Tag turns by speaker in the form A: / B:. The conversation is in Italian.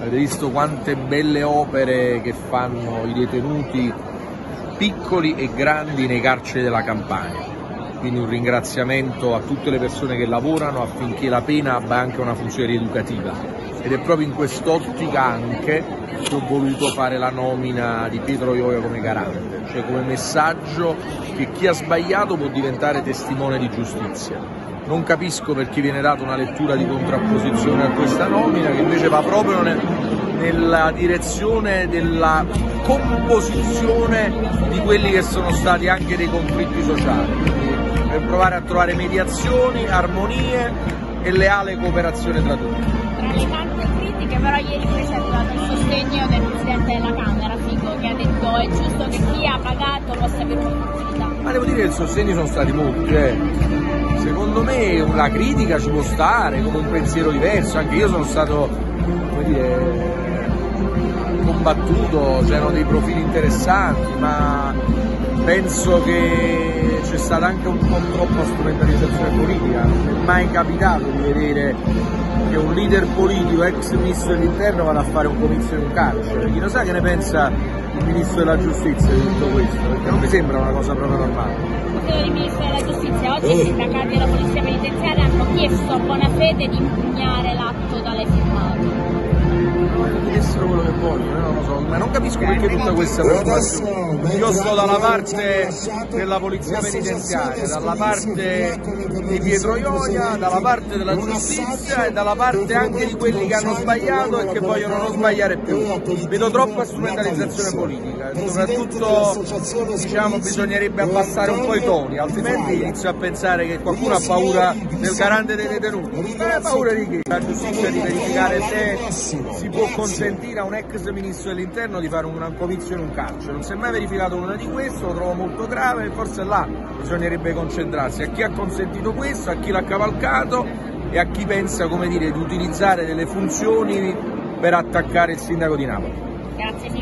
A: Avete visto quante belle opere che fanno i detenuti piccoli e grandi nei carceri della Campania. Quindi un ringraziamento a tutte le persone che lavorano affinché la pena abbia anche una funzione rieducativa. Ed è proprio in quest'ottica anche che ho voluto fare la nomina di Pietro Ioia come garante, cioè come messaggio che chi ha sbagliato può diventare testimone di giustizia. Non capisco perché viene data una lettura di contrapposizione a questa nomina, che invece va proprio nella direzione della composizione di quelli che sono stati anche dei conflitti sociali, quindi per provare a trovare mediazioni, armonie e leale cooperazione tra tutti.
B: Tra le tante critiche però ieri invece è arrivato il sostegno del Presidente della Camera, Fico, che ha detto è giusto che chi ha pagato possa avere un'opportunità.
A: Ma devo dire che i sostegni sono stati molti. Secondo me la critica ci può stare come un pensiero diverso, anche io sono stato, come dire, combattuto, c'erano dei profili interessanti, ma penso che c'è stata anche un po' troppa strumentalizzazione politica. Non è mai capitato di vedere che un leader politico, ex ministro dell'interno, vada a fare un comizio in un carcere. Chi lo sa che ne pensa il ministro della giustizia di tutto questo? Perché non mi sembra una cosa proprio normale.
B: Il ministro della giustizia, oggi i sindacati della polizia penitenziaria hanno chiesto a buona fede di impugnare l'atto da lei firmato.
A: Chiedessero quello che vogliono, non lo so, ma non capisco perché tutta questa preoccupazione. Io sto dalla parte della polizia penitenziaria, dalla parte di Pietro Ioia, dalla parte della giustizia e dalla parte anche di quelli che hanno sbagliato e che vogliono non sbagliare più. Vedo troppa strumentalizzazione politica e soprattutto, diciamo, bisognerebbe abbassare un po' i toni, altrimenti inizio a pensare che qualcuno ha paura del garante dei detenuti. Ma ha paura di chi? La giustizia di verificare se si può consentire a un ex ministro dell'interno di fare un comizio in un carcere. Non si è mai verificato nulla di questo, lo trovo molto grave e forse là bisognerebbe concentrarsi a chi ha consentito questo, a chi l'ha cavalcato e a chi pensa, come dire, di utilizzare delle funzioni per attaccare il sindaco di Napoli.
B: Grazie.